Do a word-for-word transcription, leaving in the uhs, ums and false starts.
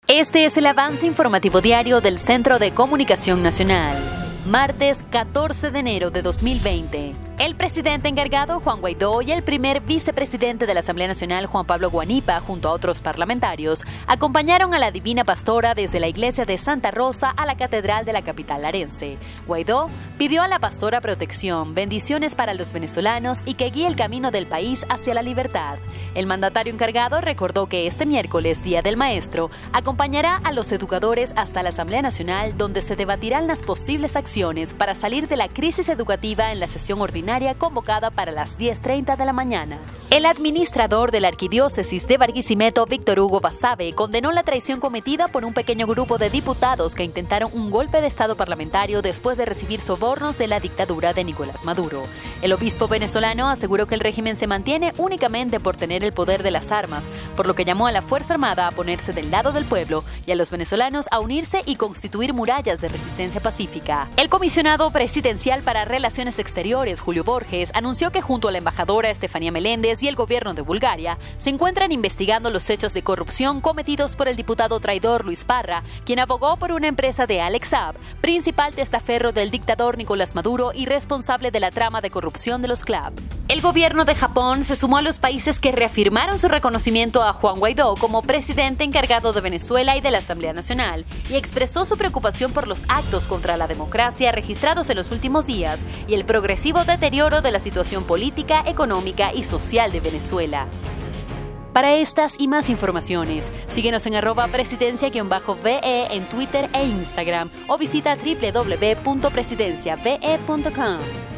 Este es el avance informativo diario del Centro de Comunicación Nacional. Martes catorce de enero de dos mil veinte. El presidente encargado, Juan Guaidó, y el primer vicepresidente de la Asamblea Nacional, Juan Pablo Guanipa, junto a otros parlamentarios, acompañaron a la Divina Pastora desde la iglesia de Santa Rosa a la catedral de la capital larense. Guaidó pidió a la pastora protección, bendiciones para los venezolanos y que guíe el camino del país hacia la libertad. El mandatario encargado recordó que este miércoles, Día del Maestro, acompañará a los educadores hasta la Asamblea Nacional, donde se debatirán las posibles acciones para salir de la crisis educativa en la sesión ordinaria convocada para las diez treinta de la mañana. El administrador de la Arquidiócesis de Barquisimeto, Víctor Hugo Basabe, condenó la traición cometida por un pequeño grupo de diputados que intentaron un golpe de Estado parlamentario después de recibir sobornos de la dictadura de Nicolás Maduro. El obispo venezolano aseguró que el régimen se mantiene únicamente por tener el poder de las armas, por lo que llamó a la Fuerza Armada a ponerse del lado del pueblo y a los venezolanos a unirse y constituir murallas de resistencia pacífica. El comisionado presidencial para Relaciones Exteriores, Julio Borges, anunció que junto a la embajadora Estefanía Meléndez y el gobierno de Bulgaria se encuentran investigando los hechos de corrupción cometidos por el diputado traidor Luis Parra, quien abogó por una empresa de Alex Saab, principal testaferro del dictador Nicolás Maduro y responsable de la trama de corrupción de los C L A P. El gobierno de Japón se sumó a los países que reafirmaron su reconocimiento a Juan Guaidó como presidente encargado de Venezuela y de la Asamblea Nacional y expresó su preocupación por los actos contra la democracia registrados en los últimos días y el progresivo deterioro de la situación política, económica y social de Venezuela. Para estas y más informaciones, síguenos en arroba presidencia-ve en Twitter e Instagram o visita doble u doble u doble u punto presidencia ve punto com.